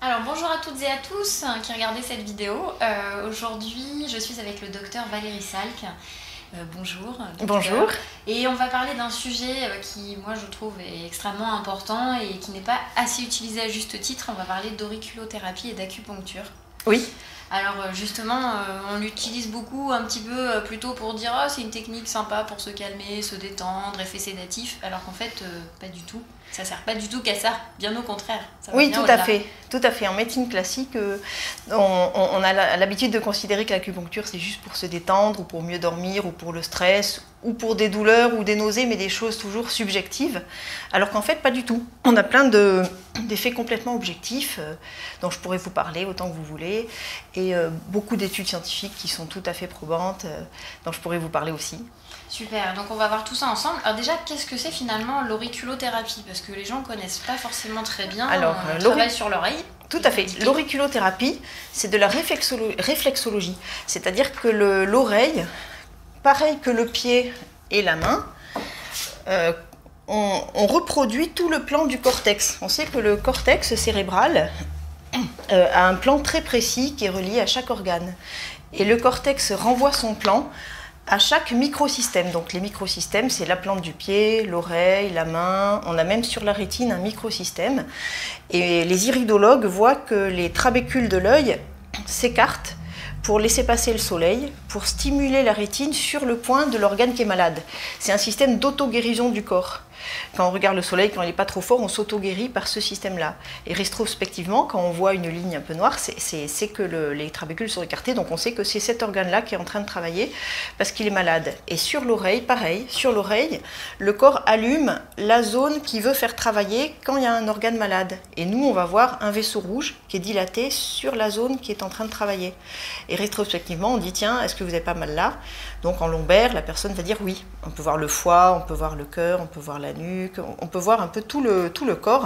Alors bonjour à toutes et à tous qui regardez cette vidéo. Aujourd'hui je suis avec le docteur Valérie Salk. Bonjour. Docteur. Bonjour. Et on va parler d'un sujet qui moi je trouve est extrêmement important et qui n'est pas assez utilisé à juste titre. On va parler d'auriculothérapie et d'acupuncture. Oui. Alors justement, on l'utilise beaucoup un petit peu plutôt pour dire oh, c'est une technique sympa pour se calmer, se détendre, effet sédatif, alors qu'en fait pas du tout. Ça sert pas du tout qu'à ça, bien au contraire. Ça Oui, tout à fait. Tout à fait. En médecine classique, on a l'habitude de considérer que l'acupuncture c'est juste pour se détendre ou pour mieux dormir ou pour le stress ou pour des douleurs ou des nausées, mais des choses toujours subjectives, alors qu'en fait pas du tout. On a plein d'effets complètement objectifs dont je pourrais vous parler autant que vous voulez, et beaucoup d'études scientifiques qui sont tout à fait probantes dont je pourrais vous parler aussi. Super, donc on va voir tout ça ensemble. Alors déjà, qu'est-ce que c'est finalement l'auriculothérapie? Parce que les gens ne connaissent pas forcément très bien. Alors, on travaille sur l'oreille. Tout à fait. L'auriculothérapie, c'est de la réflexologie. C'est-à-dire que l'oreille, pareil que le pied et la main, on reproduit tout le plan du cortex. On sait que le cortex cérébral a un plan très précis qui est relié à chaque organe. Et le cortex renvoie son plan à chaque microsystème. Donc les microsystèmes, c'est la plante du pied, l'oreille, la main. On a même sur la rétine un microsystème. Et les iridologues voient que les trabécules de l'œil s'écartent pour laisser passer le soleil, pour stimuler la rétine sur le point de l'organe qui est malade. C'est un système d'auto-guérison du corps. Quand on regarde le soleil, quand il n'est pas trop fort, on s'auto-guérit par ce système-là. Et rétrospectivement, quand on voit une ligne un peu noire, c'est que les trabécules sont écartés, donc on sait que c'est cet organe-là qui est en train de travailler parce qu'il est malade. Et sur l'oreille, pareil, sur l'oreille, le corps allume la zone qui veut faire travailler quand il y a un organe malade. Et nous, on va voir un vaisseau rouge qui est dilaté sur la zone qui est en train de travailler. Et rétrospectivement, on dit, tiens, est-ce que vous n'avez pas mal là? Donc en lombaire, la personne va dire oui. On peut voir le foie, on peut voir le cœur, on peut voir la nuque, on peut voir un peu tout le corps.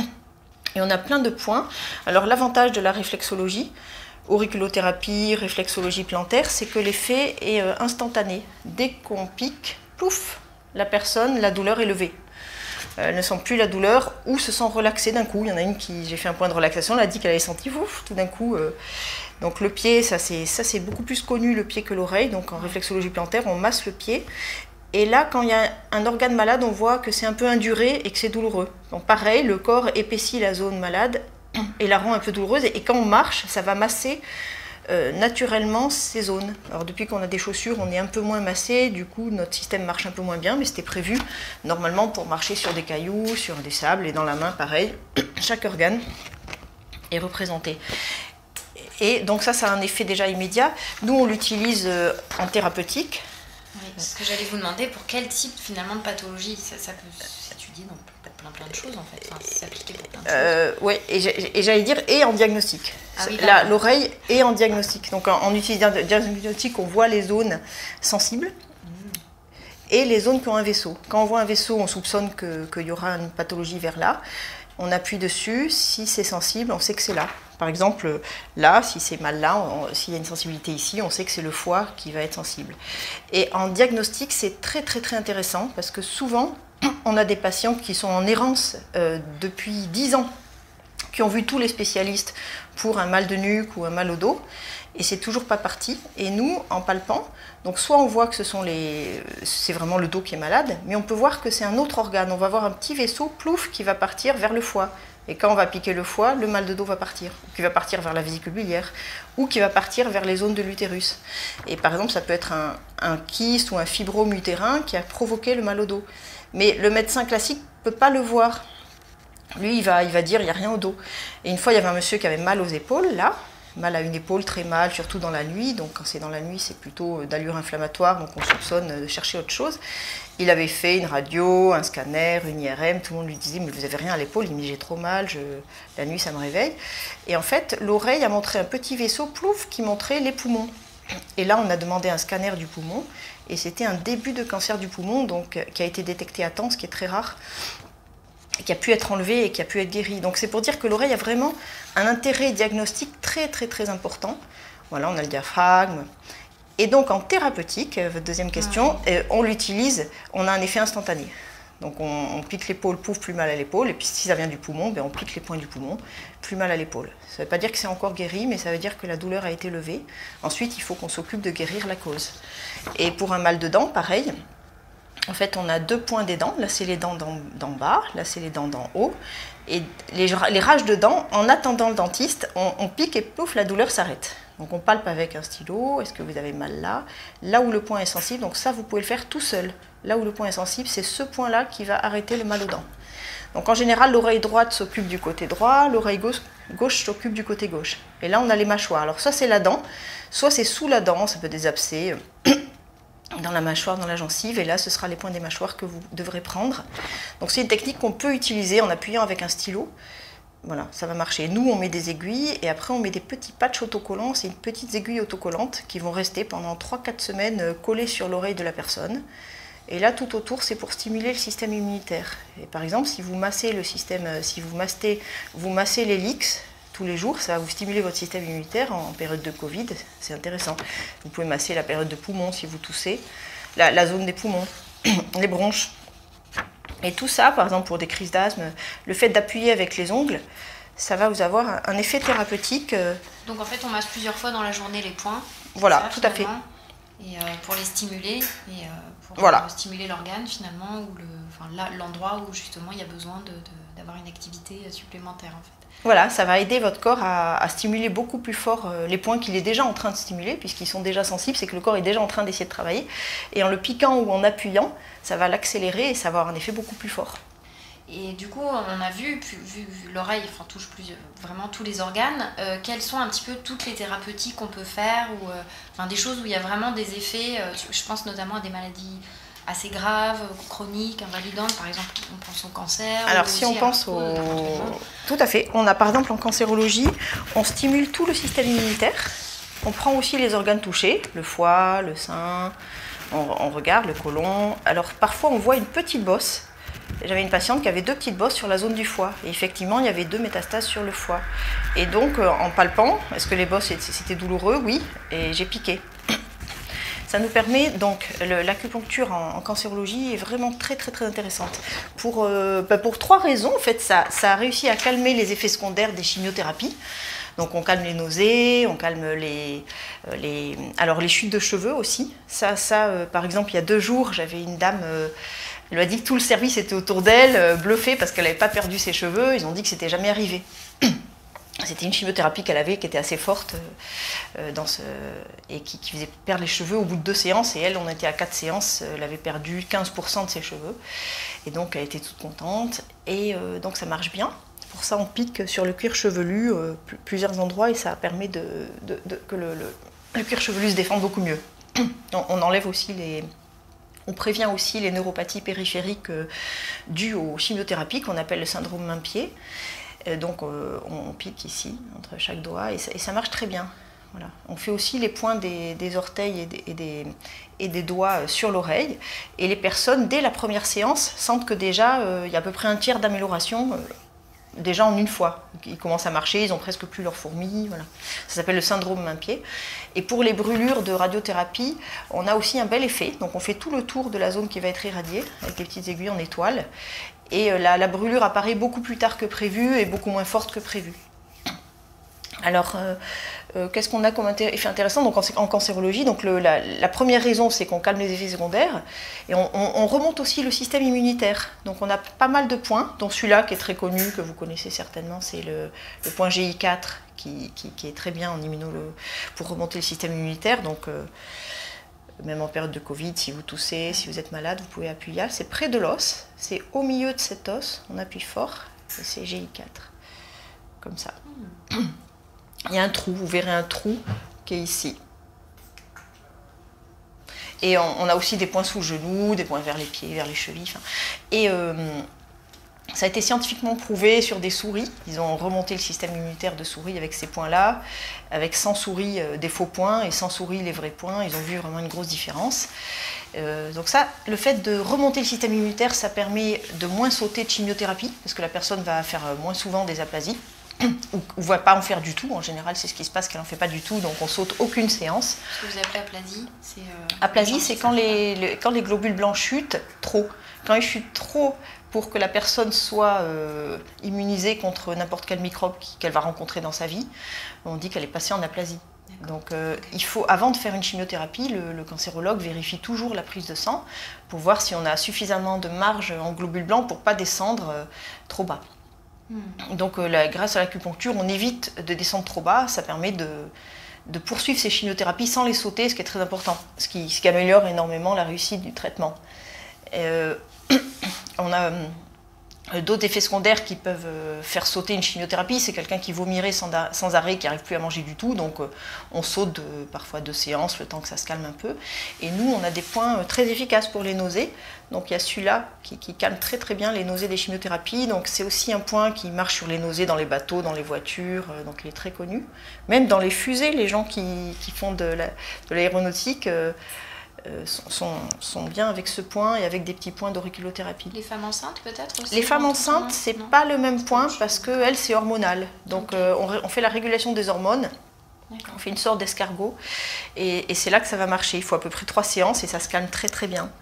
Et on a plein de points. Alors l'avantage de la réflexologie, auriculothérapie, réflexologie plantaire, c'est que l'effet est instantané. Dès qu'on pique, pouf, la personne, la douleur est levée. Elle ne sent plus la douleur ou se sent relaxée d'un coup. Il y en a une qui, j'ai fait un point de relaxation, elle a dit qu'elle avait senti ouf, tout d'un coup. Donc le pied, ça c'est beaucoup plus connu le pied que l'oreille. Donc en réflexologie plantaire, on masse le pied. Et là, quand il y a un organe malade, on voit que c'est un peu induré et que c'est douloureux. Donc pareil, le corps épaissit la zone malade et la rend un peu douloureuse. Et quand on marche, ça va masser naturellement ces zones. Alors depuis qu'on a des chaussures, on est un peu moins massé, du coup notre système marche un peu moins bien, mais c'était prévu normalement pour marcher sur des cailloux, sur des sables, et dans la main pareil, chaque organe est représenté. Et donc ça a un effet déjà immédiat. Nous on l'utilise en thérapeutique. Oui, c'est ce que j'allais vous demander, pour quel type finalement de pathologie ça peut s'étudier dans plein de choses en fait, enfin, s'appliquer pour plein de choses. Oui, et j'allais dire et en diagnostic. Ah oui, l'oreille est en diagnostic. Donc en utilisant le diagnostic, on voit les zones sensibles et les zones qui ont un vaisseau. Quand on voit un vaisseau, on soupçonne qu'il y aura une pathologie vers là. On appuie dessus, si c'est sensible, on sait que c'est là. Par exemple, là, si c'est mal là, s'il y a une sensibilité ici, on sait que c'est le foie qui va être sensible. Et en diagnostic, c'est très très très intéressant parce que souvent, on a des patients qui sont en errance depuis 10 ans, qui ont vu tous les spécialistes pour un mal de nuque ou un mal au dos, et c'est toujours pas parti. Et nous, en palpant, donc soit on voit que c'est vraiment le dos qui est malade, mais on peut voir que c'est un autre organe. On va voir un petit vaisseau, plouf, qui va partir vers le foie. Et quand on va piquer le foie, le mal de dos va partir, qui va partir vers la vésicule biliaire, ou qui va partir vers les zones de l'utérus. Et par exemple, ça peut être un kyste ou un fibrome utérin qui a provoqué le mal au dos. Mais le médecin classique ne peut pas le voir. Lui, il va dire, il n'y a rien au dos. Et une fois, il y avait un monsieur qui avait mal aux épaules, là, mal à une épaule, très mal, surtout dans la nuit. Donc quand c'est dans la nuit, c'est plutôt d'allure inflammatoire, donc on soupçonne de chercher autre chose. Il avait fait une radio, un scanner, une IRM, tout le monde lui disait « mais vous n'avez rien à l'épaule ?» Il me dit « j'ai trop mal, la nuit ça me réveille ». Et en fait, l'oreille a montré un petit vaisseau, plouf, qui montrait les poumons. Et là, on a demandé un scanner du poumon, et c'était un début de cancer du poumon, donc qui a été détecté à temps, ce qui est très rare, qui a pu être enlevé et qui a pu être guéri. Donc c'est pour dire que l'oreille a vraiment un intérêt diagnostique très très très important. Voilà, on a le diaphragme. Et donc en thérapeutique, votre deuxième question, on l'utilise, on a un effet instantané. Donc on pique l'épaule, pouf, plus mal à l'épaule. Et puis si ça vient du poumon, on pique les points du poumon, plus mal à l'épaule. Ça ne veut pas dire que c'est encore guéri, mais ça veut dire que la douleur a été levée. Ensuite, il faut qu'on s'occupe de guérir la cause. Et pour un mal de dents, pareil. En fait, on a 2 points des dents. Là, c'est les dents d'en bas. Là, c'est les dents d'en haut. Et les rages de dents, en attendant le dentiste, on pique et pouf, la douleur s'arrête. Donc on palpe avec un stylo. Est-ce que vous avez mal là? Là où le point est sensible. Donc ça, vous pouvez le faire tout seul. Là où le point est sensible, c'est ce point-là qui va arrêter le mal aux dents. Donc en général, l'oreille droite s'occupe du côté droit, l'oreille gauche s'occupe du côté gauche. Et là, on a les mâchoires. Alors soit c'est la dent, soit c'est sous la dent, ça peut être des abcès dans la mâchoire, dans la gencive. Et là, ce sera les points des mâchoires que vous devrez prendre. Donc c'est une technique qu'on peut utiliser en appuyant avec un stylo. Voilà, ça va marcher. Nous, on met des aiguilles et après, on met des petits patchs autocollants. C'est une petite aiguille autocollante qui vont rester pendant 3-4 semaines collées sur l'oreille de la personne. Et là, tout autour, c'est pour stimuler le système immunitaire. Et par exemple, si vous massez le système, si vous massez l'hélix tous les jours, ça va vous stimuler votre système immunitaire en période de Covid. C'est intéressant. Vous pouvez masser la période de poumon si vous toussez, la zone des poumons, les bronches. Et tout ça, par exemple, pour des crises d'asthme, le fait d'appuyer avec les ongles, ça va vous avoir un effet thérapeutique. Donc en fait, on masse plusieurs fois dans la journée les points. Voilà, ça, tout à fait. Et pour les stimuler, et pour voilà. Stimuler l'organe finalement, ou l'endroit où justement il y a besoin d'avoir une activité supplémentaire en fait. Voilà, ça va aider votre corps à stimuler beaucoup plus fort les points qu'il est déjà en train de stimuler, puisqu'ils sont déjà sensibles, c'est que le corps est déjà en train d'essayer de travailler. Et en le piquant ou en appuyant, ça va l'accélérer et ça va avoir un effet beaucoup plus fort. Et du coup, on a vu l'oreille, enfin touche vraiment tous les organes. Quelles sont un petit peu toutes les thérapeutiques qu'on peut faire, ou des choses où il y a vraiment des effets. Je pense notamment à des maladies assez graves, chroniques, invalidantes. Par exemple, on pense au cancer. Alors si on pense au... Tout à fait. On a par exemple en cancérologie, on stimule tout le système immunitaire. On prend aussi les organes touchés, le foie, le sein, on regarde le côlon. Alors parfois on voit une petite bosse. J'avais une patiente qui avait 2 petites bosses sur la zone du foie. Et effectivement, il y avait 2 métastases sur le foie. Et donc, en palpant, est-ce que les bosses, c'était douloureux? Oui. Et j'ai piqué. Ça nous permet, donc, l'acupuncture en cancérologie est vraiment très, très, très intéressante. Pour 3 raisons, en fait, ça a réussi à calmer les effets secondaires des chimiothérapies. Donc on calme les nausées, on calme les chutes de cheveux aussi. Par exemple, il y a 2 jours, j'avais une dame... Elle m'a dit que tout le service était autour d'elle, bluffée parce qu'elle n'avait pas perdu ses cheveux. Ils ont dit que c'était jamais arrivé. C'était une chimiothérapie qu'elle avait qui était assez forte et qui faisait perdre les cheveux au bout de 2 séances. Et elle, on était à 4 séances, elle avait perdu 15% de ses cheveux. Et donc elle était toute contente. Et donc ça marche bien. Pour ça, on pique sur le cuir chevelu plusieurs endroits et ça permet que le cuir chevelu se défende beaucoup mieux. On enlève aussi On prévient aussi les neuropathies périphériques dues aux chimiothérapies qu'on appelle le syndrome main-pied. Donc on pique ici, entre chaque doigt, et ça marche très bien. Voilà. On fait aussi les points des orteils et des doigts sur l'oreille. Et les personnes, dès la première séance, sentent que déjà, il y a à peu près un tiers d'amélioration, déjà en une fois. Ils commencent à marcher, ils n'ont presque plus leurs fourmis. Voilà. Ça s'appelle le syndrome main-pied. Et pour les brûlures de radiothérapie, on a aussi un bel effet. Donc on fait tout le tour de la zone qui va être irradiée, avec des petites aiguilles en étoile. Et la brûlure apparaît beaucoup plus tard que prévu et beaucoup moins forte que prévu. Alors, qu'est-ce qu'on a comme effet intéressant donc, en cancérologie? Donc, la première raison, c'est qu'on calme les effets secondaires et on remonte aussi le système immunitaire. Donc, on a pas mal de points, dont celui-là qui est très connu, que vous connaissez certainement, c'est le point GI4 qui est très bien en pour remonter le système immunitaire. Donc, même en période de Covid, si vous toussez, si vous êtes malade, vous pouvez appuyer. C'est près de l'os, c'est au milieu de cet os, on appuie fort, et c'est GI4, comme ça. Il y a un trou, vous verrez un trou qui est ici. Et on a aussi des points sous le genou, des points vers les pieds, vers les chevilles. Et ça a été scientifiquement prouvé sur des souris. Ils ont remonté le système immunitaire de souris avec ces points-là, avec 100 souris des faux points et 100 souris les vrais points. Ils ont vu vraiment une grosse différence. Donc ça, le fait de remonter le système immunitaire, ça permet de moins sauter de chimiothérapie, parce que la personne va faire moins souvent des aplasies. ou ne va pas en faire du tout. En général, c'est ce qui se passe, qu'elle n'en fait pas du tout, donc on saute aucune séance. Ce que vous appelez aplasie, c'est... Aplasie, c'est quand les globules blancs chutent trop. Quand ils chutent trop pour que la personne soit immunisée contre n'importe quel microbe qu'elle va rencontrer dans sa vie, on dit qu'elle est passée en aplasie. Donc il faut, avant de faire une chimiothérapie, le cancérologue vérifie toujours la prise de sang pour voir si on a suffisamment de marge en globules blancs pour ne pas descendre trop bas. Donc grâce à l'acupuncture, on évite de descendre trop bas, ça permet de poursuivre ces chimiothérapies sans les sauter, ce qui est très important, ce qui améliore énormément la réussite du traitement. On a d'autres effets secondaires qui peuvent faire sauter une chimiothérapie, c'est quelqu'un qui vomirait sans arrêt, qui n'arrive plus à manger du tout, donc on saute parfois 2 séances, le temps que ça se calme un peu. Et nous, on a des points très efficaces pour les nausées, donc il y a celui-là qui calme très très bien les nausées des chimiothérapies, donc c'est aussi un point qui marche sur les nausées dans les bateaux, dans les voitures, donc il est très connu. Même dans les fusées, les gens qui font de l'aéronautique sont bien avec ce point et avec des petits points d'auriculothérapie. Les femmes enceintes peut-être aussi? Les femmes enceintes, c'est pas le même point parce que elles, c'est hormonal. Donc on fait la régulation des hormones, on fait une sorte d'escargot et c'est là que ça va marcher. Il faut à peu près 3 séances et ça se calme très très bien.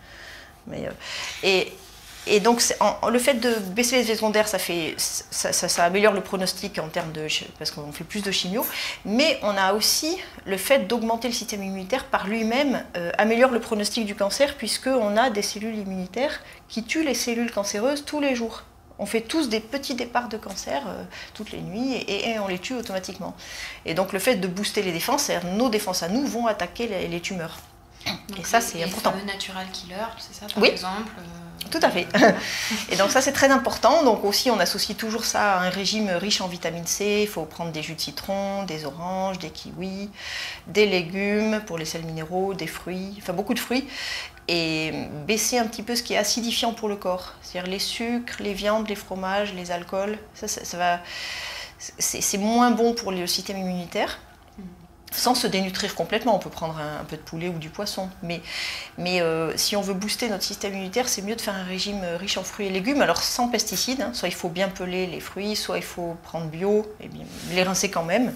Et donc le fait de baisser les effets secondaires, ça améliore le pronostic en termes parce qu'on fait plus de chimio, mais on a aussi le fait d'augmenter le système immunitaire par lui-même améliore le pronostic du cancer, puisqu'on a des cellules immunitaires qui tuent les cellules cancéreuses tous les jours. On fait tous des petits départs de cancer toutes les nuits et on les tue automatiquement. Et donc le fait de booster les défenses, c'est-à-dire nos défenses à nous vont attaquer les tumeurs. Donc et ça, c'est important. Les fameux natural killers, c'est ça, par oui. exemple Tout à fait. Et donc ça, c'est très important. Donc aussi, on associe toujours ça à un régime riche en vitamine C. Il faut prendre des jus de citron, des oranges, des kiwis, des légumes pour les sels minéraux, des fruits, enfin beaucoup de fruits. Et baisser un petit peu ce qui est acidifiant pour le corps. C'est-à-dire les sucres, les viandes, les fromages, les alcools. C'est moins bon pour le système immunitaire. Sans se dénutrir complètement, on peut prendre un peu de poulet ou du poisson. Mais si on veut booster notre système immunitaire, c'est mieux de faire un régime riche en fruits et légumes, alors sans pesticides. Hein. Soit il faut bien peler les fruits, soit il faut prendre bio, et bien, les rincer quand même.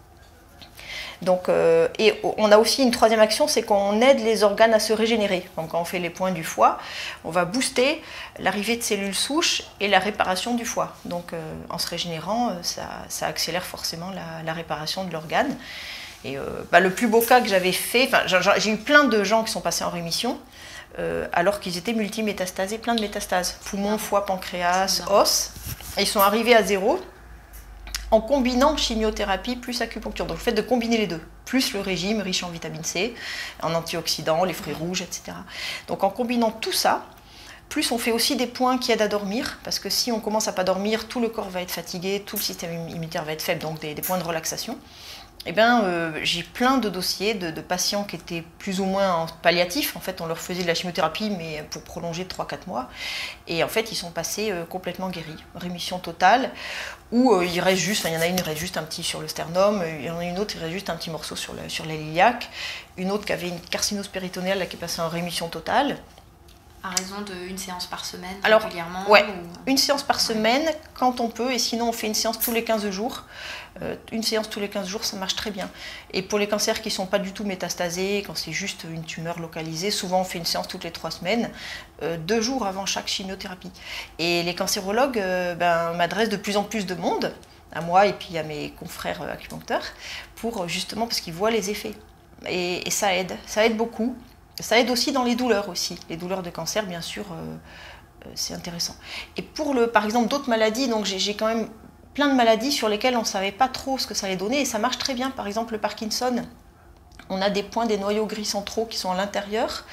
Donc, et on a aussi une troisième action, c'est qu'on aide les organes à se régénérer. Donc quand on fait les points du foie, on va booster l'arrivée de cellules souches et la réparation du foie. Donc en se régénérant, ça accélère forcément la réparation de l'organe. Et le plus beau cas que j'avais fait, j'ai eu plein de gens qui sont passés en rémission alors qu'ils étaient multimétastasés, plein de métastases, poumons, foie, pancréas, os. Et ils sont arrivés à 0 en combinant chimiothérapie plus acupuncture. Donc le fait de combiner les deux, plus le régime riche en vitamine C, en antioxydants, les fruits rouges, etc. Donc en combinant tout ça, plus on fait aussi des points qui aident à dormir, parce que si on commence à pas dormir, tout le corps va être fatigué, tout le système immunitaire va être faible, donc des points de relaxation. Eh bien, j'ai plein de dossiers de patients qui étaient plus ou moins en palliatif. En fait, on leur faisait de la chimiothérapie, mais pour prolonger de 3-4 mois. Et en fait, ils sont passés complètement guéris. Rémission totale, où il reste juste, il y en a une, il reste juste un petit sur le sternum, il y en a une autre, il reste juste un petit morceau sur les iliaques, une autre qui avait une carcinose péritonéale, là, qui est passée en rémission totale. À raison d'une séance par semaine, alors, régulièrement ouais, une séance par semaine, quand on peut, et sinon on fait une séance tous les 15 jours. Une séance tous les 15 jours, ça marche très bien. Et pour les cancers qui ne sont pas du tout métastasés, quand c'est juste une tumeur localisée, souvent on fait une séance toutes les 3 semaines, 2 jours avant chaque chimiothérapie. Et les cancérologues m'adressent de plus en plus de monde, à moi et puis à mes confrères acupuncteurs, pour justement parce qu'ils voient les effets. Et ça aide beaucoup. Ça aide aussi dans les douleurs aussi. Les douleurs de cancer, bien sûr, c'est intéressant. Et pour par exemple d'autres maladies, donc j'ai quand même plein de maladies sur lesquelles on ne savait pas trop ce que ça allait donner et ça marche très bien. Par exemple le Parkinson, on a des points, des noyaux gris centraux qui sont à l'intérieur.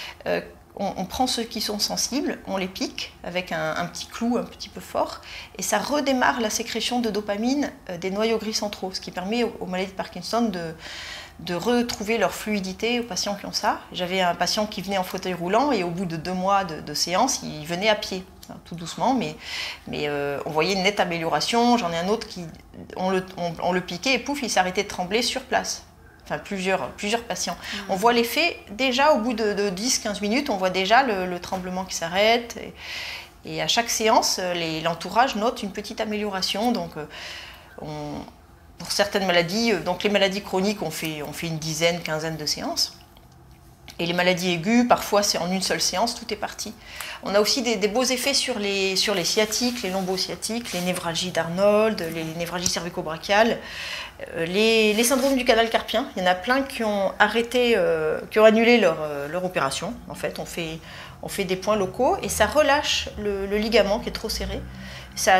On prend ceux qui sont sensibles, on les pique avec un petit clou un petit peu fort et ça redémarre la sécrétion de dopamine des noyaux gris centraux, ce qui permet aux maladies de Parkinson de retrouver leur fluidité aux patients qui ont ça. J'avais un patient qui venait en fauteuil roulant et au bout de 2 mois de séance, il venait à pied, tout doucement, mais on voyait une nette amélioration. J'en ai un autre qui, on le piquait et pouf, il s'arrêtait de trembler sur place. Enfin, plusieurs patients. On voit l'effet déjà au bout de 10-15 minutes, on voit déjà le tremblement qui s'arrête. Et à chaque séance, l'entourage note une petite amélioration. Donc, Pour certaines maladies, donc les maladies chroniques, on fait une dizaine, quinzaine de séances. Et les maladies aiguës, parfois c'est en une seule séance, tout est parti. On a aussi des beaux effets sur les sciatiques, les lombosciatiques, les névralgies d'Arnold, les névralgies cervico-brachiales, les syndromes du canal carpien. Il y en a plein qui ont arrêté, qui ont annulé leur opération. En fait, on fait des points locaux et ça relâche le ligament qui est trop serré. Ça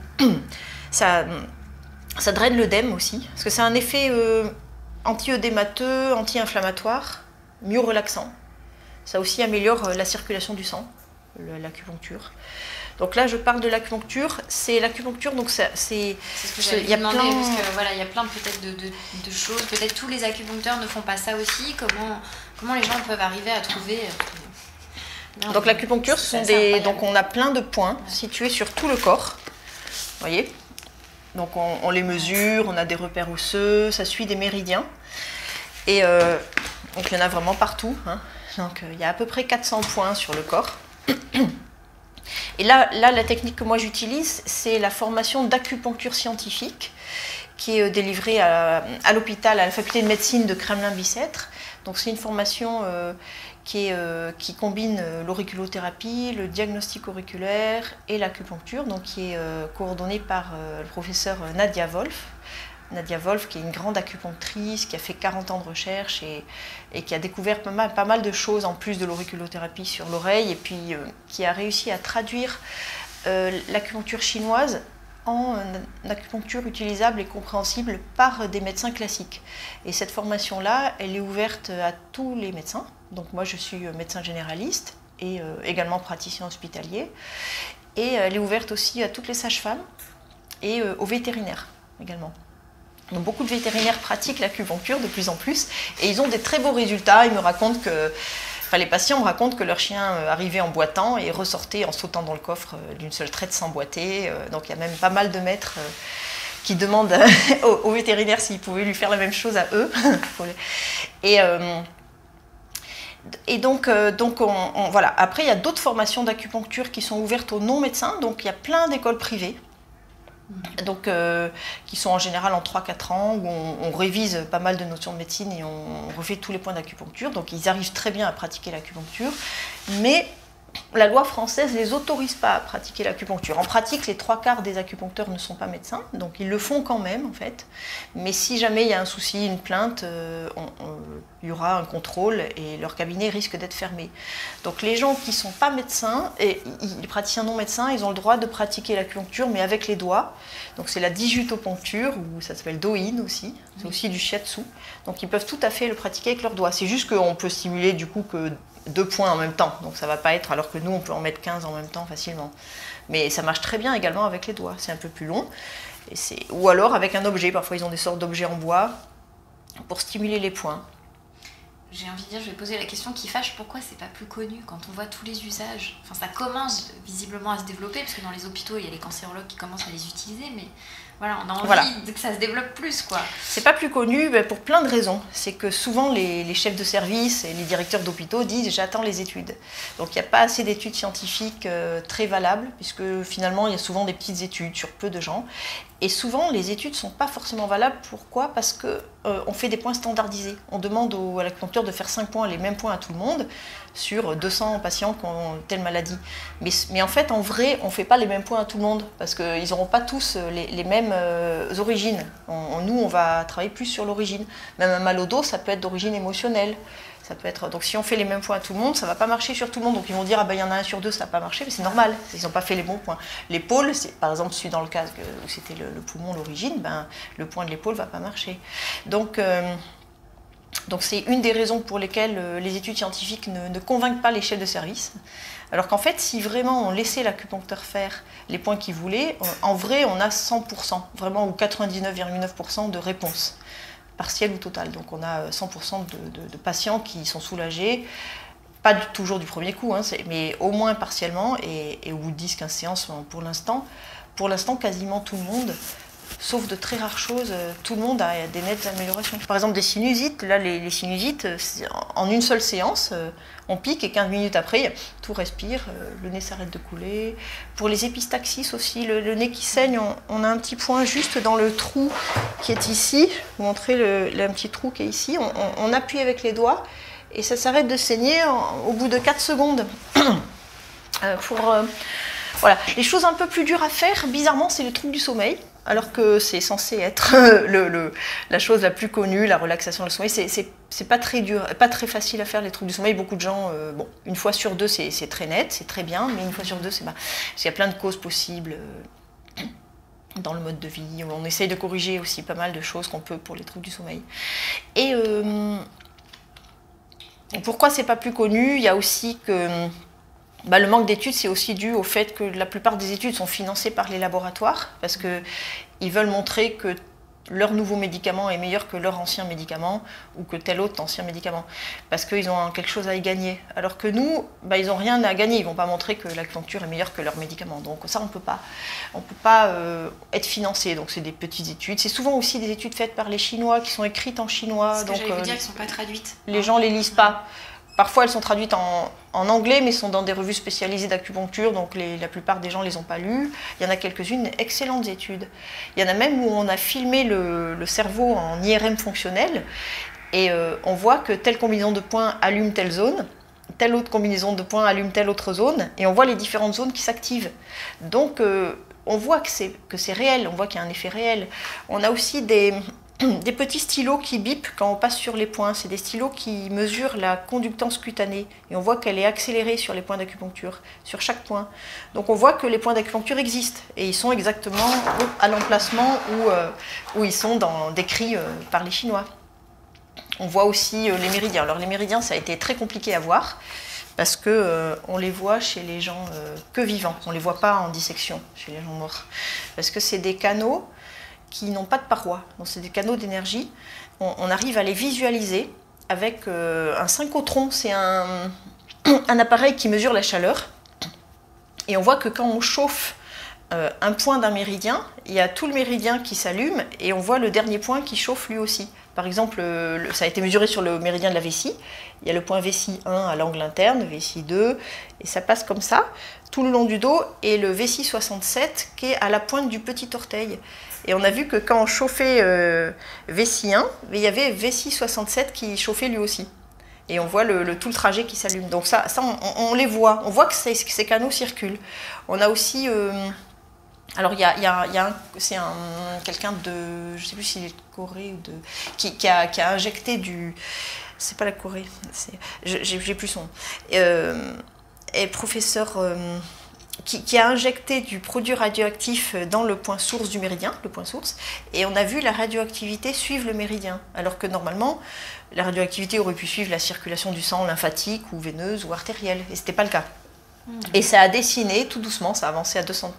draine l'œdème aussi, parce que c'est un effet anti-œdémateux, anti-inflammatoire, mieux relaxant. Ça aussi améliore la circulation du sang, l'acupuncture. Donc là, je parle de l'acupuncture. C'est l'acupuncture, donc c'est ce que j'allais vous demander, parce que voilà, il y a plein peut-être de choses. Peut-être tous les acupuncteurs ne font pas ça aussi. Comment les gens peuvent arriver à trouver donc l'acupuncture, donc on a plein de points situés sur tout le corps. Vous voyez ? Donc on les mesure, on a des repères osseux, ça suit des méridiens. Et donc il y en a vraiment partout. Hein. Donc il y a à peu près 400 points sur le corps. Et là, la technique que moi j'utilise, c'est la formation d'acupuncture scientifique qui est délivrée à l'hôpital, à la faculté de médecine de Kremlin-Bicêtre. Donc c'est une formation qui combine l'auriculothérapie, le diagnostic auriculaire et l'acupuncture, donc qui est coordonnée par le professeur Nadia Wolf. Nadia Wolf, qui est une grande acupunctrice, qui a fait 40 ans de recherche et qui a découvert pas mal de choses en plus de l'auriculothérapie sur l'oreille, et puis qui a réussi à traduire l'acupuncture chinoise en acupuncture utilisable et compréhensible par des médecins classiques. Et cette formation-là, elle est ouverte à tous les médecins. Donc moi, je suis médecin généraliste et également praticien hospitalier. Et elle est ouverte aussi à toutes les sages-femmes et aux vétérinaires également. Donc beaucoup de vétérinaires pratiquent l'acupuncture de plus en plus et ils ont des très beaux résultats. Ils me racontent les patients me racontent que leur chien arrivait en boitant et ressortait en sautant dans le coffre d'une seule traite sans boiter. Donc il y a même pas mal de maîtres qui demandent aux vétérinaires s'ils pouvaient lui faire la même chose à eux. Et donc voilà. Après, il y a d'autres formations d'acupuncture qui sont ouvertes aux non-médecins. Donc il y a plein d'écoles privées. Donc, qui sont en général en 3-4 ans, où on révise pas mal de notions de médecine et on refait tous les points d'acupuncture. Donc ils arrivent très bien à pratiquer l'acupuncture, mais la loi française ne les autorise pas à pratiquer l'acupuncture. En pratique, les 3/4 des acupuncteurs ne sont pas médecins, donc ils le font quand même en fait. Mais si jamais il y a un souci, une plainte, il y aura un contrôle et leur cabinet risque d'être fermé. Donc les gens qui ne sont pas médecins, et les praticiens non médecins, ils ont le droit de pratiquer l'acupuncture, mais avec les doigts. Donc c'est la digitopuncture, ou ça s'appelle Do-in aussi, c'est aussi du shiatsu. Donc ils peuvent tout à fait le pratiquer avec leurs doigts. C'est juste qu'on peut stimuler du coup que 2 points en même temps, donc ça va pas être, alors que nous on peut en mettre 15 en même temps facilement. Mais ça marche très bien également avec les doigts, c'est un peu plus long. Ou alors avec un objet, parfois ils ont des sortes d'objets en bois pour stimuler les points. J'ai envie de dire, je vais poser la question qui fâche, pourquoi c'est pas plus connu quand on voit tous les usages? Enfin, ça commence visiblement à se développer, parce que dans les hôpitaux, il y a les cancérologues qui commencent à les utiliser, mais voilà, on a envie que ça se développe plus, quoi. C'est pas plus connu pour plein de raisons. C'est que souvent les chefs de service et les directeurs d'hôpitaux disent « j'attends les études ». Donc il n'y a pas assez d'études scientifiques très valables, puisque finalement il y a souvent des petites études sur peu de gens. Et souvent, les études ne sont pas forcément valables. Pourquoi? Parce qu'on fait des points standardisés. On demande à l'acupuncteur de faire 5 points, les mêmes points à tout le monde, sur 200 patients qui ont telle maladie. Mais en fait, en vrai, on ne fait pas les mêmes points à tout le monde, parce qu'ils n'auront pas tous les mêmes origines. Nous, on va travailler plus sur l'origine. Même un mal au dos, ça peut être d'origine émotionnelle. Ça peut être... Donc si on fait les mêmes points à tout le monde, ça ne va pas marcher sur tout le monde. Donc ils vont dire, ah ben il y en a un sur 2, ça n'a pas marché, mais c'est normal, ils n'ont pas fait les bons points. L'épaule, par exemple, celui dans le cas où c'était le poumon, l'origine, ben, le point de l'épaule ne va pas marcher. Donc c'est une des raisons pour lesquelles les études scientifiques ne convainquent pas les chefs de service. Alors qu'en fait, si vraiment on laissait l'acupuncteur faire les points qu'il voulait, en vrai, on a 100%, vraiment, ou 99,9% de réponses, partielle ou totale. Donc on a 100% de patients qui sont soulagés, pas toujours du premier coup, hein, mais au moins partiellement, et au bout de 10-15 séances pour l'instant quasiment tout le monde sauf de très rares choses, tout le monde a des nettes améliorations. Par exemple, des sinusites, là, les sinusites, en une seule séance, on pique et 15 minutes après, tout respire, le nez s'arrête de couler. Pour les épistaxis aussi, le nez qui saigne, on a un petit point juste dans le trou qui est ici. Je vais vous montrer le petit trou qui est ici. On appuie avec les doigts et ça s'arrête de saigner au bout de 4 secondes. Voilà. Les choses un peu plus dures à faire, bizarrement, c'est le trouble du sommeil. Alors que c'est censé être la chose la plus connue, la relaxation, le sommeil, c'est pas très dur, pas très facile à faire les troubles du sommeil. Beaucoup de gens, bon, une fois sur deux, c'est très net, c'est très bien, mais une fois sur deux, c'est pas. Parce qu'il y a plein de causes possibles dans le mode de vie. On essaye de corriger aussi pas mal de choses qu'on peut pour les troubles du sommeil. Et pourquoi c'est pas plus connu? Il y a aussi que le manque d'études, c'est aussi dû au fait que la plupart des études sont financées par les laboratoires, parce qu'ils veulent montrer que leur nouveau médicament est meilleur que leur ancien médicament, ou que tel autre ancien médicament, parce qu'ils ont quelque chose à y gagner. Alors que nous, ils n'ont rien à gagner, ils ne vont pas montrer que l'acupuncture est meilleure que leur médicament. Donc ça, on ne peut pas être financé. Donc c'est des petites études. C'est souvent aussi des études faites par les Chinois, qui sont écrites en chinois. Ce que j'allais vous dire, qui ne sont pas traduites. Les gens ne les lisent pas. Parfois, elles sont traduites en anglais, mais sont dans des revues spécialisées d'acupuncture, donc la plupart des gens ne les ont pas lues. Il y en a quelques-unes, excellentes études. Il y en a même où on a filmé le cerveau en IRM fonctionnel, et on voit que telle combinaison de points allume telle zone, telle autre combinaison de points allume telle autre zone, et on voit les différentes zones qui s'activent. Donc, on voit que c'est réel, on voit qu'il y a un effet réel. On a aussi des petits stylos qui bipent quand on passe sur les points. C'est des stylos qui mesurent la conductance cutanée. Et on voit qu'elle est accélérée sur les points d'acupuncture, sur chaque point. Donc on voit que les points d'acupuncture existent. Et ils sont exactement à l'emplacement où ils sont décrits par les Chinois. On voit aussi les méridiens. Alors les méridiens, ça a été très compliqué à voir, parce qu'on les voit chez les gens que vivants. On ne les voit pas en dissection chez les gens morts. Parce que c'est des canaux qui n'ont pas de parois, donc c'est des canaux d'énergie. On arrive à les visualiser avec un synchrotron, c'est un appareil qui mesure la chaleur, et on voit que quand on chauffe un point d'un méridien, il y a tout le méridien qui s'allume, et on voit le dernier point qui chauffe lui aussi. Par exemple, ça a été mesuré sur le méridien de la vessie, il y a le point vessie 1 à l'angle interne, vessie 2, et ça passe comme ça, tout le long du dos, et le vessie 67 qui est à la pointe du petit orteil. Et on a vu que quand on chauffait vessie 1, il y avait vessie 67 qui chauffait lui aussi. Et on voit tout le trajet qui s'allume. Donc ça on les voit. On voit que ces canaux circulent. On a aussi... alors c'est quelqu'un de... Je ne sais plus s'il est de Corée ou de... Qui a injecté du... C'est pas la Corée. J'ai plus son nom. Et professeur... Qui a injecté du produit radioactif dans le point source du méridien, le point source, et on a vu la radioactivité suivre le méridien, alors que normalement, la radioactivité aurait pu suivre la circulation du sang lymphatique ou veineuse ou artérielle, et ce n'était pas le cas. Et ça a dessiné tout doucement, ça a avancé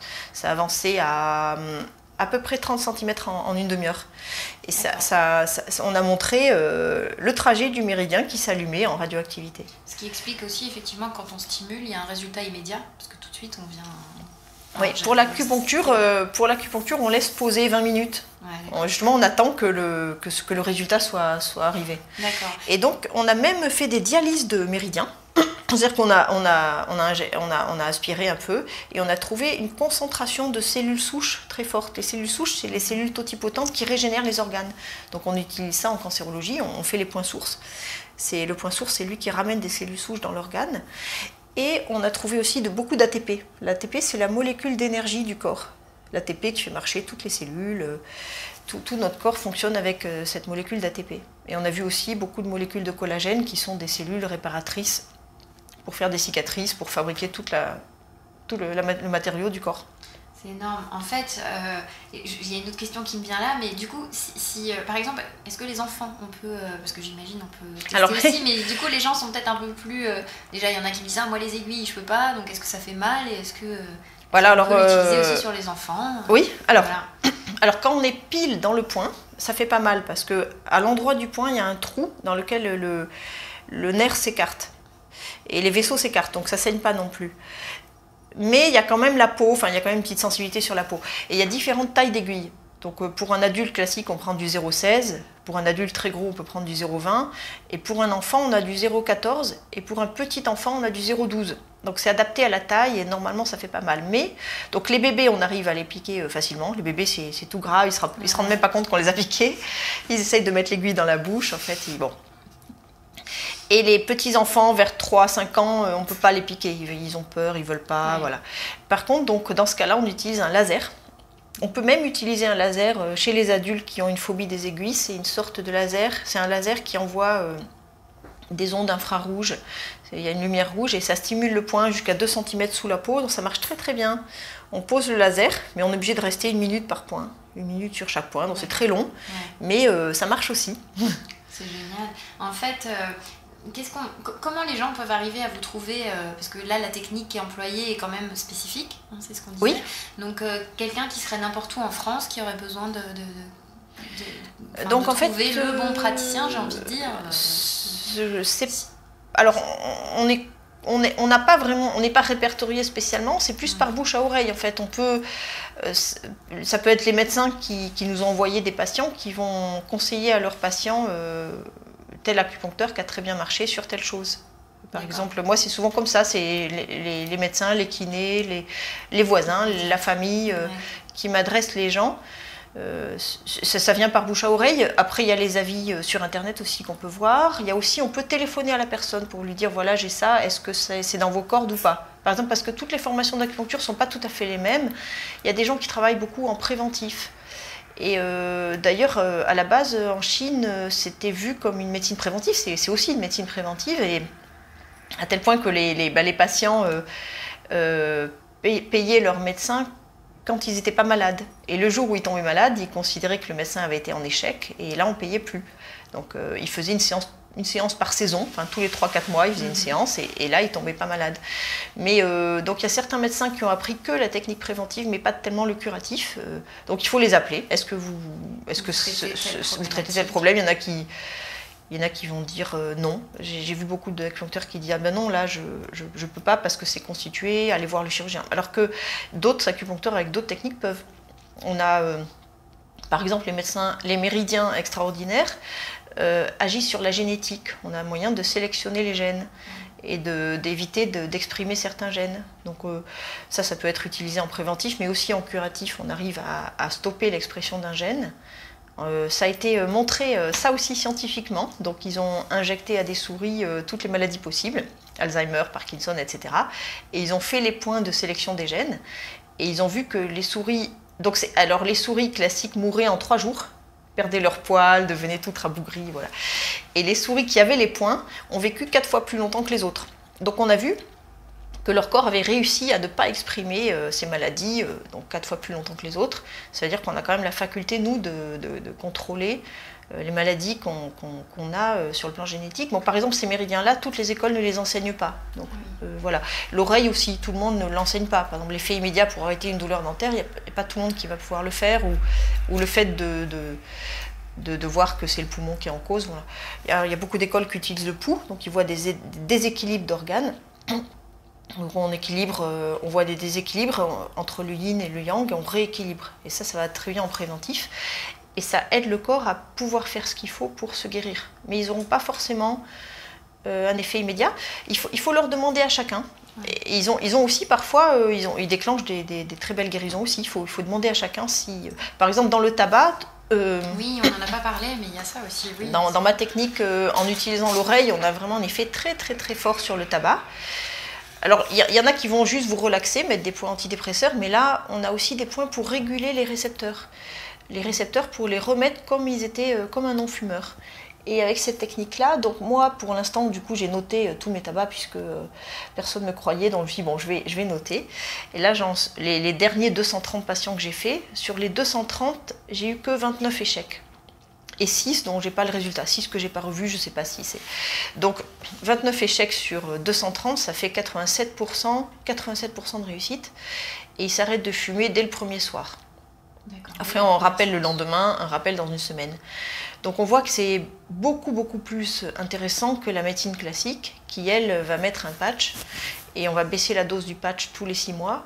à peu près 30 cm en une demi-heure. Et on a montré le trajet du méridien qui s'allumait en radioactivité. Ce qui explique aussi, effectivement, quand on stimule, il y a un résultat immédiat, parce que tout de suite, on vient... Oui, pour l'acupuncture, on laisse poser 20 minutes. Ouais, justement, on attend que le résultat soit arrivé. D'accord. Et donc, on a même fait des dialyses de méridiens. C'est-à-dire qu'on a aspiré un peu et on a trouvé une concentration de cellules souches très forte. Les cellules souches, c'est les cellules totipotentes qui régénèrent les organes. Donc on utilise ça en cancérologie, on fait les points sources. Le point source, c'est lui qui ramène des cellules souches dans l'organe. Et on a trouvé aussi beaucoup d'ATP. L'ATP, c'est la molécule d'énergie du corps. L'ATP qui fait marcher toutes les cellules. Tout notre corps fonctionne avec cette molécule d'ATP. Et on a vu aussi beaucoup de molécules de collagène qui sont des cellules réparatrices pour faire des cicatrices, pour fabriquer tout le matériau du corps. C'est énorme. En fait, il y a une autre question qui me vient là, mais du coup, si par exemple, est-ce que les enfants, on peut, parce que j'imagine on peut tester aussi, mais du coup les gens sont peut-être un peu plus... déjà, il y en a qui me disent « Ah, moi les aiguilles, je peux pas, donc est-ce que ça fait mal et est-ce que voilà, on peut l'utiliser aussi sur les enfants ?» Oui, alors, voilà. Alors quand on est pile dans le point, ça fait pas mal, parce qu'à l'endroit du point, il y a un trou dans lequel le nerf s'écarte. Et les vaisseaux s'écartent, donc ça ne saigne pas non plus. Mais il y a quand même la peau, il y a quand même une petite sensibilité sur la peau. Et il y a différentes tailles d'aiguilles. Donc pour un adulte classique, on prend du 0,16. Pour un adulte très gros, on peut prendre du 0,20. Et pour un enfant, on a du 0,14. Et pour un petit enfant, on a du 0,12. Donc c'est adapté à la taille et normalement ça fait pas mal. Mais donc les bébés, on arrive à les piquer facilement. Les bébés, c'est tout gras, ils se rendent même pas compte qu'on les a piqués. Ils essayent de mettre l'aiguille dans la bouche, en fait. Bon. Et les petits enfants vers 3-5 ans, on ne peut pas les piquer. Ils ont peur, ils ne veulent pas. Voilà. Par contre, donc, dans ce cas-là, on utilise un laser. On peut même utiliser un laser chez les adultes qui ont une phobie des aiguilles. C'est une sorte de laser. C'est un laser qui envoie des ondes infrarouges. Il y a une lumière rouge et ça stimule le point jusqu'à 2 cm sous la peau. Donc ça marche très très bien. On pose le laser, mais on est obligé de rester 1 minute par point. 1 minute sur chaque point. Donc c'est très long, mais ça marche aussi. C'est génial. En fait, comment les gens peuvent arriver à vous trouver parce que là, la technique qui est employée est quand même spécifique, hein, c'est ce qu'on disait. Oui. Donc, quelqu'un qui serait n'importe où en France, qui aurait besoin de donc, en trouver fait, le bon praticien, j'ai envie de dire. Alors, on n'a pas vraiment, on n'est pas répertorié spécialement, c'est plus par bouche à oreille en fait. On peut, ça peut être les médecins qui nous ont envoyé des patients qui vont conseiller à leurs patients tel acupuncteur qui a très bien marché sur telle chose. Par exemple, moi c'est souvent comme ça, c'est les médecins, les kinés, les voisins, la famille qui m'adressent les gens. Ça vient par bouche à oreille. Après, il y a les avis sur Internet aussi qu'on peut voir. Il y a aussi, on peut téléphoner à la personne pour lui dire voilà, j'ai ça, est-ce que c'est dans vos cordes ou pas? Par exemple, parce que toutes les formations d'acupuncture ne sont pas tout à fait les mêmes. Il y a des gens qui travaillent beaucoup en préventif. Et d'ailleurs, à la base, en Chine, c'était vu comme une médecine préventive. C'est aussi une médecine préventive, et à tel point que les patients payaient leur médecin quand ils n'étaient pas malades. Et le jour où ils tombaient malades, ils considéraient que le médecin avait été en échec, et là on ne payait plus. Donc ils faisaient une séance par saison, enfin tous les 3-4 mois ils faisaient une séance, et là ils ne tombaient pas malades. Mais donc il y a certains médecins qui ont appris que la technique préventive, mais pas tellement le curatif. Donc il faut les appeler. Est-ce que vous traitez tel problème? Il y en a qui vont dire non. J'ai vu beaucoup d'acupuncteurs qui disent ah ben non, là je peux pas parce que c'est constitué, allez voir le chirurgien. Alors que d'autres acupuncteurs avec d'autres techniques peuvent. On a par exemple les méridiens extraordinaires agissent sur la génétique. On a moyen de sélectionner les gènes et d'éviter d'exprimer certains gènes. Donc ça peut être utilisé en préventif, mais aussi en curatif. On arrive à stopper l'expression d'un gène. Ça a été montré, ça aussi scientifiquement. Donc ils ont injecté à des souris toutes les maladies possibles, Alzheimer, Parkinson, etc. Et ils ont fait les points de sélection des gènes. Et ils ont vu que les souris... Alors les souris classiques mouraient en 3 jours, perdaient leurs poils, devenaient toutes rabougries, voilà. Et les souris qui avaient les points ont vécu 4 fois plus longtemps que les autres. Donc on a vu que leur corps avait réussi à ne pas exprimer ces maladies, donc 4 fois plus longtemps que les autres. Ça veut dire qu'on a quand même la faculté, nous, de contrôler les maladies qu'on a sur le plan génétique. Bon, par exemple, ces méridiens-là, toutes les écoles ne les enseignent pas. Donc, voilà. L'oreille aussi, tout le monde ne l'enseigne pas. Par exemple, l'effet immédiat pour arrêter une douleur dentaire, il n'y a pas tout le monde qui va pouvoir le faire, ou le fait de voir que c'est le poumon qui est en cause. Voilà. Il y a beaucoup d'écoles qui utilisent le pouls, donc ils voient des déséquilibres d'organes. On voit des déséquilibres entre le yin et le yang, et on rééquilibre. Et ça va très bien en préventif. Et ça aide le corps à pouvoir faire ce qu'il faut pour se guérir. Mais ils n'auront pas forcément un effet immédiat. Il faut leur demander à chacun. Et ils ont aussi parfois, ils déclenchent des très belles guérisons aussi. Il faut demander à chacun si... par exemple, dans le tabac... oui, on n'en a pas parlé, mais il y a ça aussi. Oui. Dans ma technique, en utilisant l'oreille, on a vraiment un effet très très très fort sur le tabac. Alors, il y en a qui vont juste vous relaxer, mettre des points antidépresseurs, mais là, on a aussi des points pour réguler les récepteurs. Les récepteurs pour les remettre comme ils étaient, comme un non-fumeur. Et avec cette technique-là, donc moi, pour l'instant, du coup, j'ai noté tous mes tabacs puisque personne ne me croyait, donc je me suis dit, bon, je vais noter. Et là, les derniers 230 patients que j'ai faits, sur les 230, j'ai eu que 29 échecs. Et 6 dont je n'ai pas le résultat, 6 que je n'ai pas revu, je ne sais pas si c'est... Donc 29 échecs sur 230, ça fait 87% de réussite. Et ils s'arrêtent de fumer dès le premier soir. Après, on rappelle le lendemain, un rappel dans une semaine. Donc on voit que c'est beaucoup plus intéressant que la médecine classique, qui elle va mettre un patch, et on va baisser la dose du patch tous les 6 mois.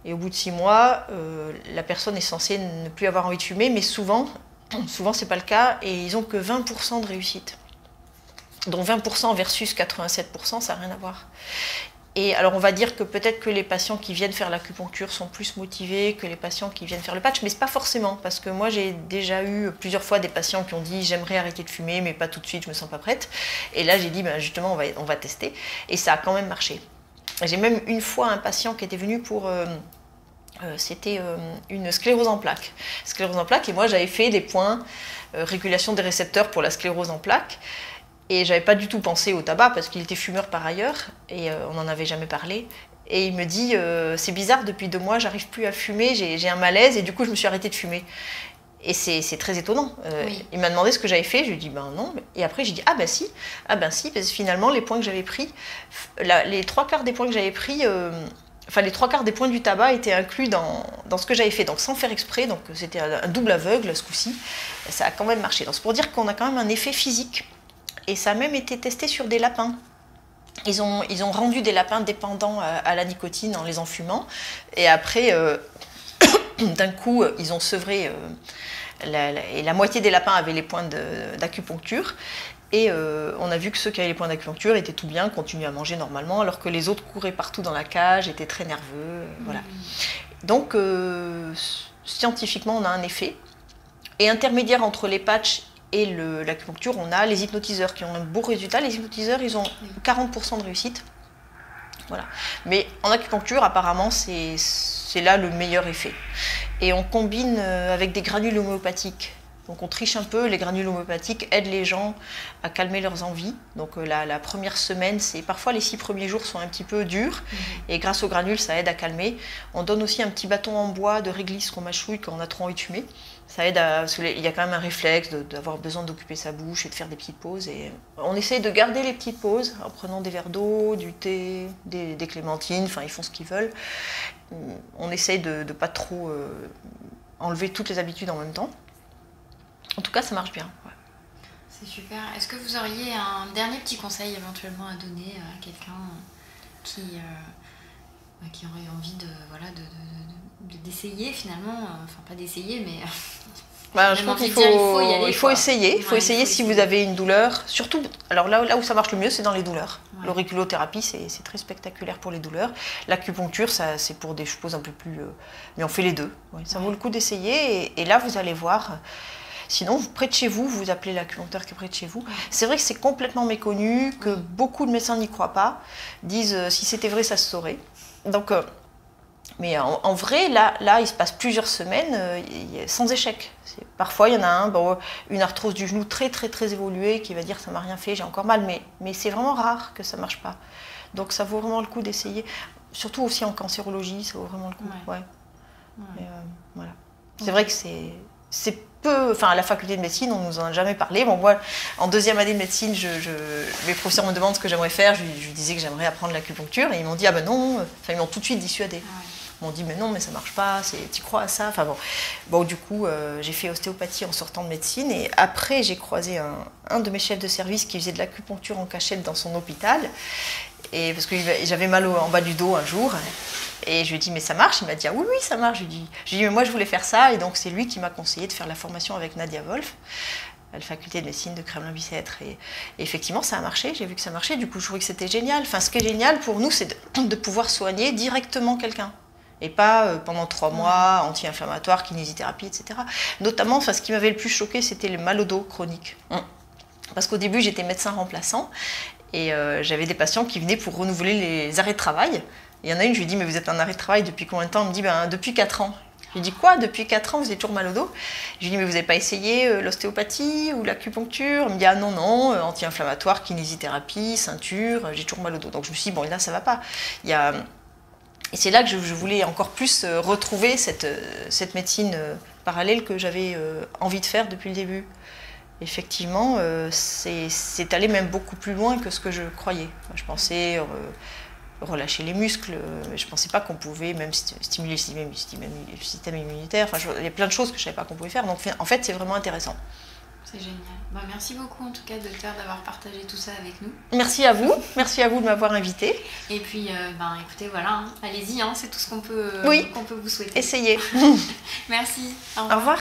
Et au bout de 6 mois, la personne est censée ne plus avoir envie de fumer, mais souvent c'est pas le cas, et ils ont que 20% de réussite. Donc 20% versus 87%, ça n'a rien à voir. Et alors on va dire que peut-être que les patients qui viennent faire l'acupuncture sont plus motivés que les patients qui viennent faire le patch, mais c'est pas forcément, parce que moi j'ai déjà eu plusieurs fois des patients qui ont dit j'aimerais arrêter de fumer, mais pas tout de suite, je me sens pas prête. Et là j'ai dit ben, justement on va tester, et ça a quand même marché. J'ai même une fois un patient qui était venu pour c'était une sclérose en plaques. Sclérose en plaques, et moi j'avais fait des points régulation des récepteurs pour la sclérose en plaques. Et j'avais pas du tout pensé au tabac parce qu'il était fumeur par ailleurs et on n'en avait jamais parlé. Et il me dit c'est bizarre, depuis 2 mois j'arrive plus à fumer, j'ai un malaise et du coup je me suis arrêtée de fumer. Et c'est très étonnant. Oui. Il m'a demandé ce que j'avais fait, je lui ai dit ben non. Et après j'ai dit ah ben si, parce que finalement les points que j'avais pris, les 3/4 des points que j'avais pris, enfin les 3/4 des points du tabac étaient inclus dans ce que j'avais fait, donc sans faire exprès, donc c'était un double aveugle ce coup-ci. Ça a quand même marché. Donc c'est pour dire qu'on a quand même un effet physique. Et ça a même été testé sur des lapins. Ils ont rendu des lapins dépendants à la nicotine en les enfumant. Et après, d'un coup, ils ont sevré. Et la moitié des lapins avaient les points d'acupuncture. Et on a vu que ceux qui avaient les points d'acupuncture étaient tout bien, continuaient à manger normalement, alors que les autres couraient partout dans la cage, étaient très nerveux. Voilà. Donc, scientifiquement, on a un effet. Et intermédiaire entre les patchs et l'acupuncture, on a les hypnotiseurs qui ont un beau résultat. Les hypnotiseurs, ils ont 40% de réussite. Voilà. Mais en acupuncture, apparemment, c'est là le meilleur effet. Et on combine avec des granules homéopathiques. Donc on triche un peu, les granules homéopathiques aident les gens à calmer leurs envies. Donc la première semaine, parfois les 6 premiers jours sont un petit peu durs. Et grâce aux granules, ça aide à calmer. On donne aussi un petit bâton en bois de réglisse qu'on mâchouille quand on a trop envie de fumer. Ça aide parce qu'il y a quand même un réflexe d'avoir besoin d'occuper sa bouche et de faire des petites pauses. Et on essaye de garder les petites pauses en prenant des verres d'eau, du thé, des clémentines, enfin ils font ce qu'ils veulent. On essaye de ne pas trop enlever toutes les habitudes en même temps. En tout cas, ça marche bien. Ouais. C'est super. Est-ce que vous auriez un dernier petit conseil éventuellement à donner à quelqu'un qui aurait envie d'essayer finalement, enfin pas d'essayer, mais je pense qu'il faut essayer. Il faut essayer si vous avez une douleur. Surtout, alors là où ça marche le mieux, c'est dans les douleurs. Ouais. L'auriculothérapie, c'est très spectaculaire pour les douleurs. L'acupuncture, c'est pour des choses un peu plus... mais on fait les deux. Ouais, ça vaut le coup d'essayer. Et là, vous allez voir... Sinon, près de chez vous, vous appelez l'acupuncteur qui est près de chez vous. C'est vrai que c'est complètement méconnu, que beaucoup de médecins n'y croient pas, disent si c'était vrai, ça se saurait. Donc, mais en vrai, là, il se passe plusieurs semaines sans échec. Parfois, il y en a une arthrose du genou très, très, très évoluée qui va dire ça m'a rien fait, j'ai encore mal, mais c'est vraiment rare que ça marche pas. Donc, ça vaut vraiment le coup d'essayer. Surtout aussi en cancérologie, ça vaut vraiment le coup. Ouais. Mais, voilà. C'est vrai que c'est peu, enfin à la faculté de médecine, on nous en a jamais parlé. Bon, moi, en 2e année de médecine, mes professeurs me demandent ce que j'aimerais faire. Je disais que j'aimerais apprendre l'acupuncture et ils m'ont dit ah ben non. Enfin, ils m'ont tout de suite dissuadé. Ils m'ont dit mais non, mais ça marche pas. Tu crois à ça? Enfin bon, du coup, j'ai fait ostéopathie en sortant de médecine et après j'ai croisé un de mes chefs de service qui faisait de l'acupuncture en cachette dans son hôpital. Et parce que j'avais mal en bas du dos un jour. Et je lui ai dit, mais ça marche? Il m'a dit, ah oui, ça marche. Je lui ai dit, mais moi, je voulais faire ça. Et donc, c'est lui qui m'a conseillé de faire la formation avec Nadia Wolf, à la faculté de médecine de Kremlin-Bicêtre. Et effectivement, ça a marché. J'ai vu que ça marchait. Du coup, je trouvais que c'était génial. Enfin, ce qui est génial pour nous, c'est de pouvoir soigner directement quelqu'un. Et pas pendant 3 mois, anti-inflammatoire, kinésithérapie, etc. Notamment, ce qui m'avait le plus choqué, c'était le mal au dos chronique. Parce qu'au début, j'étais médecin remplaçant. Et j'avais des patients qui venaient pour renouveler les arrêts de travail. Il y en a une, je lui ai dit, mais vous êtes en arrêt de travail depuis combien de temps? Elle me dit, depuis 4 ans. Je lui ai dit, quoi? Depuis 4 ans, vous avez toujours mal au dos? Je lui ai dit, mais vous n'avez pas essayé l'ostéopathie ou l'acupuncture? Elle me dit, ah non, anti-inflammatoire, kinésithérapie, ceinture, j'ai toujours mal au dos. Donc je me suis dit, bon, là, ça va pas. Et c'est là que je voulais encore plus retrouver cette médecine parallèle que j'avais envie de faire depuis le début. Effectivement, c'est allé même beaucoup plus loin que ce que je croyais. Je pensais relâcher les muscles, je ne pensais pas qu'on pouvait même stimuler le système immunitaire. Enfin, il y a plein de choses que je ne savais pas qu'on pouvait faire. Donc en fait, c'est vraiment intéressant. C'est génial. Bah, merci beaucoup en tout cas docteur d'avoir partagé tout ça avec nous. Merci à vous de m'avoir invité. Et puis écoutez voilà, hein, allez-y, hein, c'est tout ce qu'on peut, Oui. qu'on peut vous souhaiter. Essayez. Merci. Au revoir.